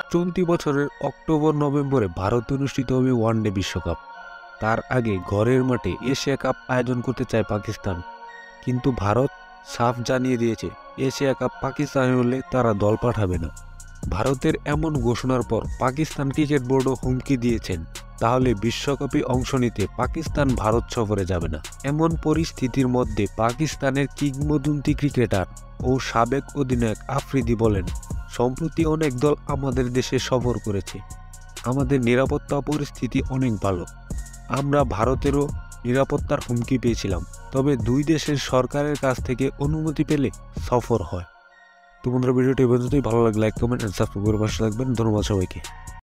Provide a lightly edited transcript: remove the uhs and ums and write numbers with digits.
চলতি বছরের অক্টোবর-নভেম্বরে ভারতে অনুষ্ঠিত হবে ওয়ানডে বিশ্বকাপ। তার আগে ঘরের মাঠে এশিয়া কাপ আয়োজন করতে চায় পাকিস্তান, কিন্তু ভারত সাফ জানিয়ে দিয়েছে এশিয়া কাপ পাকিস্তানে হলে তারা দল পাঠাবে না। ভারতের এমন ঘোষণার পর পাকিস্তান ক্রিকেট বোর্ডও হুমকি দিয়েছেন, তাহলে বিশ্বকাপে অংশ নিতে পাকিস্তান ভারত সফরে যাবে না। এমন পরিস্থিতির মধ্যে পাকিস্তানের কিংবদন্তি ক্রিকেটার ও সাবেক অধিনায়ক আফ্রিদি বলেন, সম্প্রতি অনেক দল আমাদের দেশে সফর করেছে, আমাদের নিরাপত্তা পরিস্থিতি অনেক ভালো। আমরা ভারতেরও নিরাপত্তার হুমকি পেয়েছিলাম, তবে দুই দেশের সরকারের কাছ থেকে অনুমতি পেলে সফর হয়। তো বন্ধুরা, ভিডিওটি পর্যন্তই। ভালো লাগলে লাইক, কমেন্ট এন্ড সাবস্ক্রাইব করে পাশে থাকবেন। ধন্যবাদ সবাইকে।